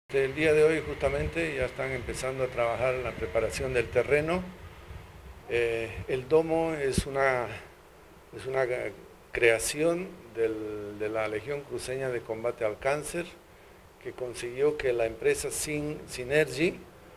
El día de hoy justamente ya están empezando a trabajar en la preparación del terreno. El domo es una creación de la Legión Cruceña de Combate al Cáncer, que consiguió que la empresa Synergy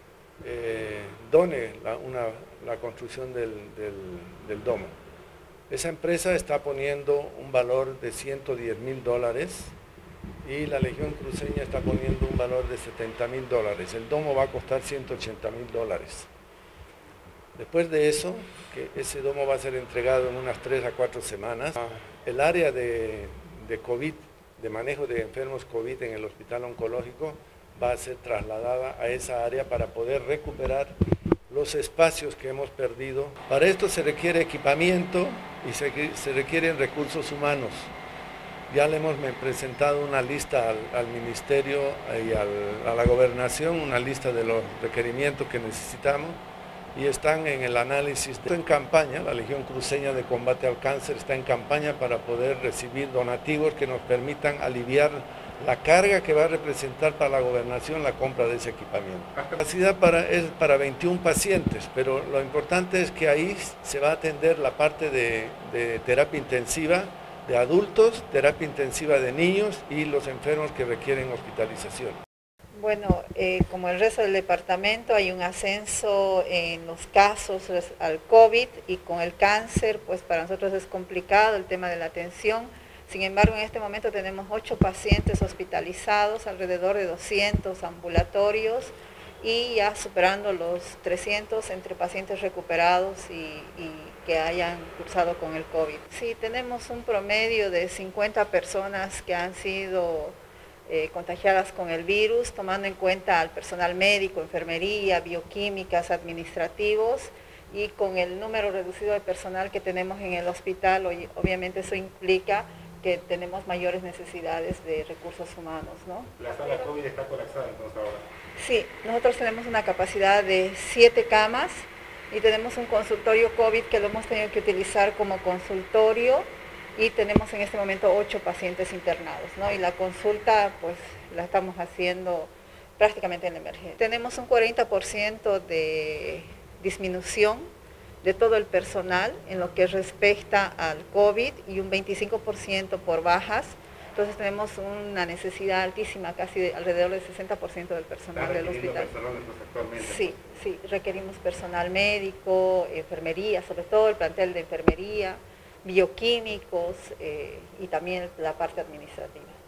done la construcción del domo. Esa empresa está poniendo un valor de $110.000 y la Legión Cruceña está poniendo un valor de $70.000. El domo va a costar $180.000. Después de eso, que ese domo va a ser entregado en unas 3 a 4 semanas, el área de COVID, de manejo de enfermos COVID en el hospital oncológico, va a ser trasladada a esa área para poder recuperar los espacios que hemos perdido. Para esto se requiere equipamiento y se requieren recursos humanos. Ya le hemos presentado una lista al Ministerio y a la Gobernación, una lista de los requerimientos que necesitamos, y están en el análisis. Está en campaña, la Legión Cruceña de Combate al Cáncer está en campaña para poder recibir donativos que nos permitan aliviar la carga que va a representar para la gobernación la compra de ese equipamiento. La capacidad es para 21 pacientes, pero lo importante es que ahí se va a atender la parte de terapia intensiva de adultos, terapia intensiva de niños y los enfermos que requieren hospitalización. Bueno, como el resto del departamento hay un ascenso en los casos al COVID y con el cáncer, pues para nosotros es complicado el tema de la atención. Sin embargo, en este momento tenemos 8 pacientes hospitalizados, alrededor de 200 ambulatorios y ya superando los 300 entre pacientes recuperados y que hayan cursado con el COVID. Sí, tenemos un promedio de 50 personas que han sido contagiadas con el virus, tomando en cuenta al personal médico, enfermería, bioquímicas, administrativos, y con el número reducido de personal que tenemos en el hospital, obviamente eso implica que tenemos mayores necesidades de recursos humanos, ¿no? ¿La sala COVID está colapsada entonces ahora? Sí, nosotros tenemos una capacidad de 7 camas y tenemos un consultorio COVID que lo hemos tenido que utilizar como consultorio y tenemos en este momento 8 pacientes internados, ¿no? Y la consulta pues la estamos haciendo prácticamente en la emergencia. Tenemos un 40% de disminución de todo el personal en lo que respecta al COVID y un 25% por bajas. Entonces tenemos una necesidad altísima, casi alrededor del 60% del personal del hospital. Sí, sí, requerimos personal médico, enfermería, sobre todo el plantel de enfermería, bioquímicos y también la parte administrativa.